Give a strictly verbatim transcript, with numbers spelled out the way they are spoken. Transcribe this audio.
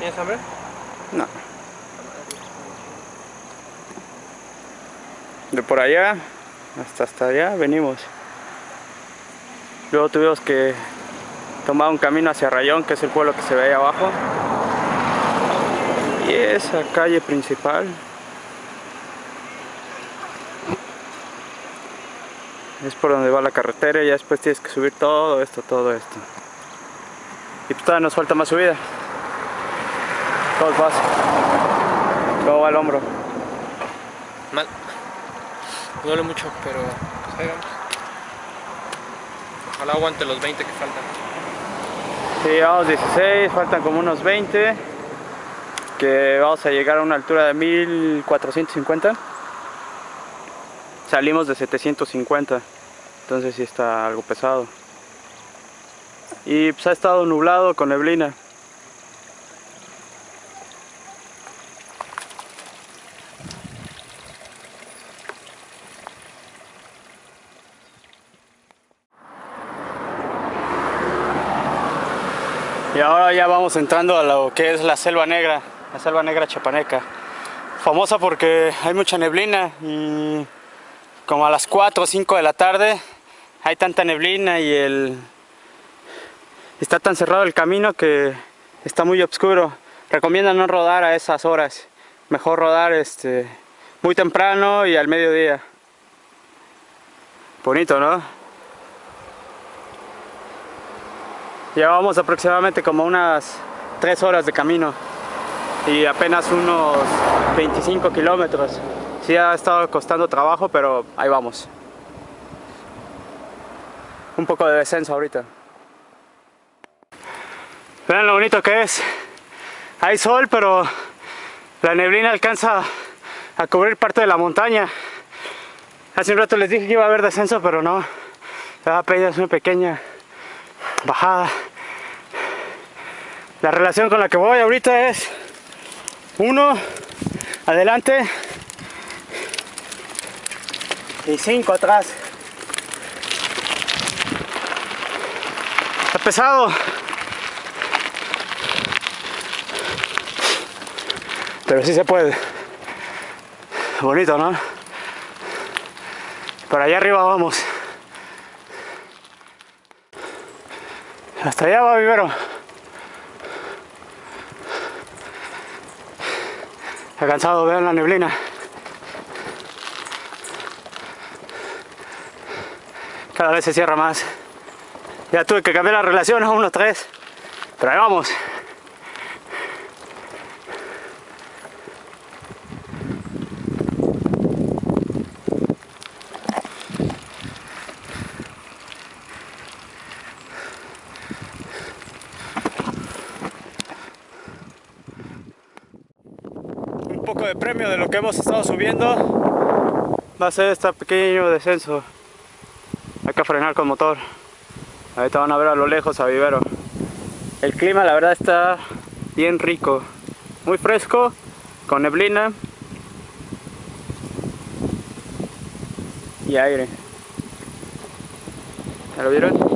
¿Tienes hambre? No. De por allá hasta hasta allá venimos. Luego tuvimos que tomar un camino hacia Rayón, que es el pueblo que se ve ahí abajo. Y esa calle principal es por donde va la carretera y ya después tienes que subir todo esto, todo esto. Y pues todavía nos falta más subida. Todo fácil. ¿Cómo va el hombro? Mal. Me duele mucho, pero pues ahí vamos. Ojalá aguante los veinte que faltan. Sí, vamos dieciséis, faltan como unos veinte. Que vamos a llegar a una altura de mil cuatrocientos cincuenta. Salimos de setecientos cincuenta, entonces sí está algo pesado. Y pues ha estado nublado con neblina. Y ahora ya vamos entrando a lo que es la Selva Negra, la Selva Negra Chiapaneca. Famosa porque hay mucha neblina y como a las cuatro o cinco de la tarde hay tanta neblina y el... está tan cerrado el camino que está muy oscuro. Recomiendan no rodar a esas horas, mejor rodar este, muy temprano y al mediodía. Bonito, ¿no? Llevamos aproximadamente como unas tres horas de camino y apenas unos veinticinco kilómetros. Sí ha estado costando trabajo, pero ahí vamos. Un poco de descenso ahorita. Vean lo bonito que es. Hay sol, pero la neblina alcanza a cubrir parte de la montaña. Hace un rato les dije que iba a haber descenso, pero no. Apenas una pequeña bajada. La relación con la que voy ahorita es uno adelante y cinco atrás. Está pesado, pero sí se puede. Bonito, ¿no? Por allá arriba vamos. Hasta allá va Vivero. Está cansado, vean la neblina. Cada vez se cierra más. Ya tuve que cambiar la relación a uno tres, pero ahí vamos. Un poco de premio de lo que hemos estado subiendo va a ser este pequeño descenso. Hay que frenar con motor. Ahorita van a ver a lo lejos a Vivero. El clima la verdad está bien rico, muy fresco, con neblina y aire. ¿Ya lo vieron?